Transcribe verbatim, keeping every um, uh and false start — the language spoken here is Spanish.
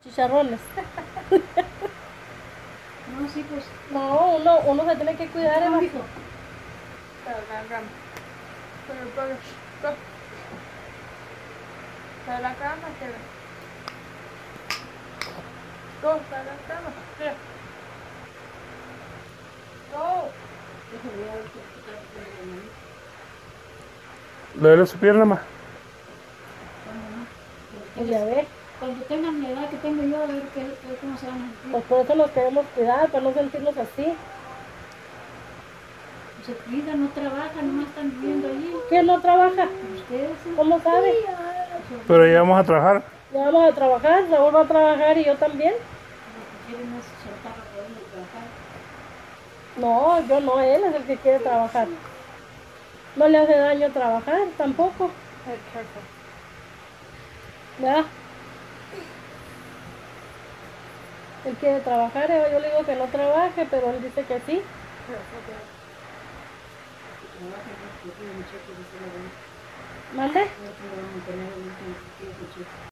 Chicharrones. No, sí, pues. No, uno, uno se tiene que cuidar, No, Eva. mijo. Para la cama. Pero, pero, go. Para la cama, te ve. Go, para la cama. Mira. Go. Déjame ver qué está haciendo. Duele su pierna más. Pues ya ve. Cuando tengan la edad que tengo yo, a ver qué, qué- cómo se van a sentir. Pues por eso nos queremos cuidar, para no sentirnos así. Se cuidan, no trabajan, nomás están viviendo allí. ¿Quién no trabaja? Ustedes, ¿sí? ¿Cómo sabe? Pero ya vamos a trabajar. Ya vamos a trabajar, Raúl va a trabajar y yo también. Lo que quieren es soltar a poder trabajar. No, yo no, él es el que quiere trabajar. No le hace daño trabajar, tampoco. Hey, careful. ¿Verdad? Él quiere trabajar, Eva, yo le digo que no trabaje, pero él dice que sí. Careful, Dad. Trabajan, ¿no? Porque tienen cheques de salario. ¿Mande? No, no van a tener el último cheque.